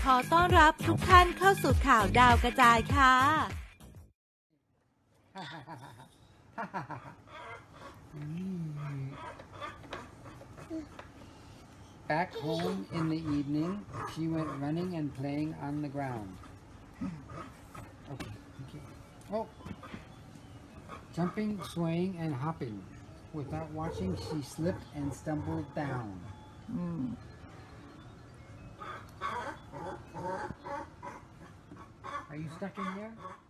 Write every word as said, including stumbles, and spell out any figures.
ขอต้อนรับทุกท่านเข้าสู่ข่าวดาวกระจายค่ะ Back home in the evening, she went running and playing on the ground. Okay, okay. Oh, jumping, swaying, and hopping. Without watching, she slipped and stumbled down. Are you stuck in here?